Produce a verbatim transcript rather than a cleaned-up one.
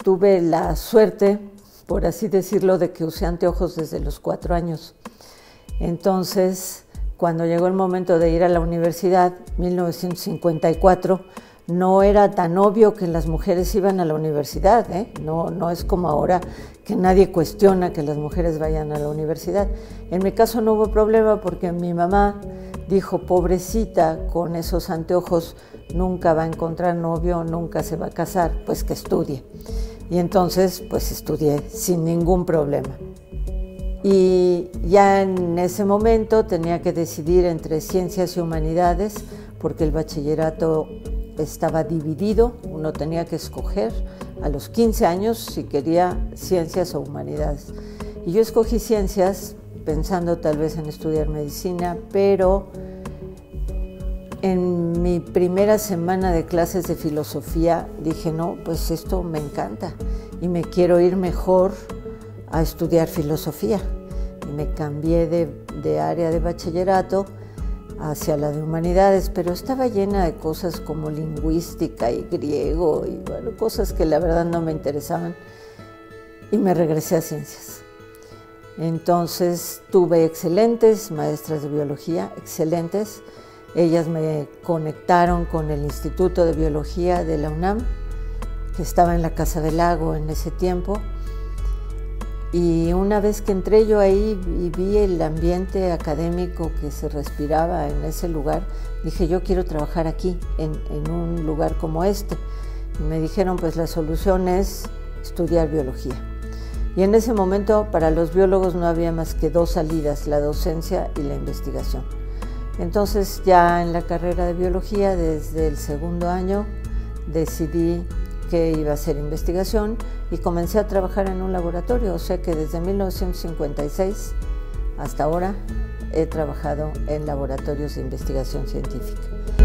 tuve la suerte, por así decirlo, de que usé anteojos desde los cuatro años. Entonces, cuando llegó el momento de ir a la universidad, mil novecientos cincuenta y cuatro, no era tan obvio que las mujeres iban a la universidad, ¿eh? No, no es como ahora que nadie cuestiona que las mujeres vayan a la universidad. En mi caso no hubo problema porque mi mamá dijo, pobrecita, con esos anteojos nunca va a encontrar novio, nunca se va a casar, pues que estudie. Y entonces, pues estudié sin ningún problema. Y ya en ese momento tenía que decidir entre ciencias y humanidades, porque el bachillerato estaba dividido, uno tenía que escoger a los quince años si quería ciencias o humanidades. Y yo escogí ciencias pensando tal vez en estudiar medicina, pero en mi primera semana de clases de filosofía dije, no, pues esto me encanta y me quiero ir mejor a estudiar filosofía. Y me cambié de, de área de bachillerato hacia la de humanidades, pero estaba llena de cosas como lingüística y griego y bueno, cosas que la verdad no me interesaban, y me regresé a ciencias. Entonces tuve excelentes maestras de biología, excelentes. Ellas me conectaron con el Instituto de Biología de la UNAM, que estaba en la Casa del Lago en ese tiempo. Y una vez que entré yo ahí y vi el ambiente académico que se respiraba en ese lugar, dije, yo quiero trabajar aquí, en, en un lugar como este. Y me dijeron, pues la solución es estudiar biología. Y en ese momento para los biólogos no había más que dos salidas, la docencia y la investigación. Entonces ya en la carrera de biología, desde el segundo año, decidí que iba a hacer investigación y comencé a trabajar en un laboratorio, o sea que desde mil novecientos cincuenta y seis hasta ahora he trabajado en laboratorios de investigación científica.